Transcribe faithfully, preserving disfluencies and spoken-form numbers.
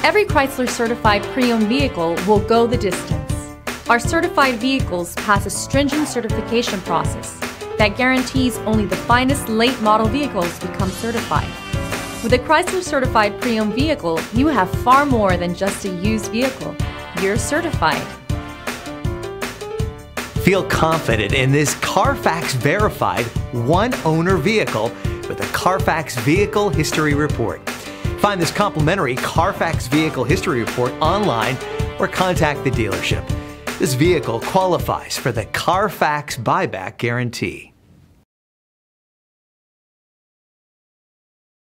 Every Chrysler certified pre-owned vehicle will go the distance. Our certified vehicles pass a stringent certification process that guarantees only the finest late model vehicles become certified. With a Chrysler certified pre-owned vehicle, you have far more than just a used vehicle. You're certified. Feel confident in this Carfax verified one-owner vehicle with a Carfax Vehicle History Report. Find this complimentary Carfax Vehicle History Report online or contact the dealership. This vehicle qualifies for the Carfax Buyback Guarantee.